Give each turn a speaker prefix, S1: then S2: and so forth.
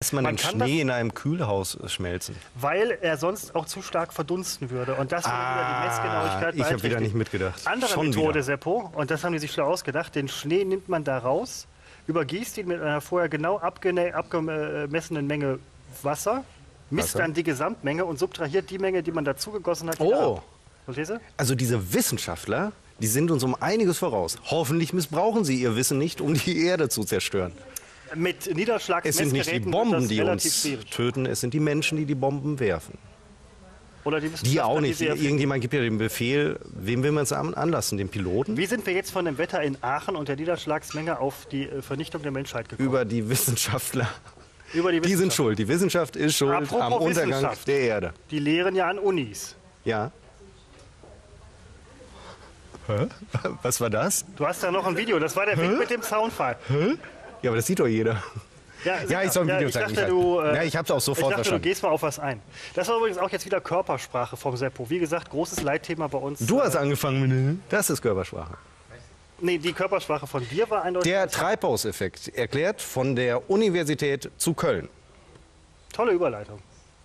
S1: Lässt man den Schnee in einem Kühlhaus schmelzen?
S2: Weil er sonst auch zu stark verdunsten würde. Und das würde wieder die Messgenauigkeit
S1: Ich habe wieder nicht mitgedacht.
S2: Andere
S1: Schon
S2: Methode,
S1: wieder.
S2: Seppo, und das haben die sich schlau ausgedacht, den Schnee nimmt man da raus, übergießt ihn mit einer vorher genau abgemessenen Menge Wasser, misst dann die Gesamtmenge und subtrahiert die Menge, die man dazugegossen hat, wieder ab. Verstehst du?
S1: Also diese Wissenschaftler, die sind uns um einiges voraus. Hoffentlich missbrauchen sie ihr Wissen nicht, um die Erde zu zerstören.
S2: Mit Niederschlagsmessgeräten
S1: Es sind nicht die Bomben, die uns töten, es sind die Menschen, die die Bomben werfen.
S2: Oder
S1: die auch nicht. Irgendjemand gibt ja den Befehl, wem will man es anlassen, den Piloten?
S2: Wie sind wir jetzt von dem Wetter in Aachen und der Niederschlagsmenge auf die Vernichtung der Menschheit gekommen?
S1: Über die Wissenschaftler.
S2: Über die
S1: Die sind schuld. Die Wissenschaft ist schuld
S2: Apropos
S1: am Untergang der Erde.
S2: Die lehren ja an Unis.
S1: Ja. Hä? Was war das?
S2: Du hast da noch ein Video. Das war der Weg mit dem Soundfall.
S1: Hä? Ja, aber das sieht doch jeder.
S2: Ja,
S1: ich soll ein Video zeigen. Ich habe es auch sofort verstanden.
S2: Du gehst mal auf was ein. Das war übrigens auch jetzt wieder Körpersprache vom Seppo. Wie gesagt, großes Leitthema bei uns.
S1: Du hast angefangen mit... Das ist Körpersprache.
S2: Nee, die Körpersprache von dir war eindeutig...
S1: Der Treibhauseffekt, erklärt von der Universität zu Köln.
S2: Tolle Überleitung.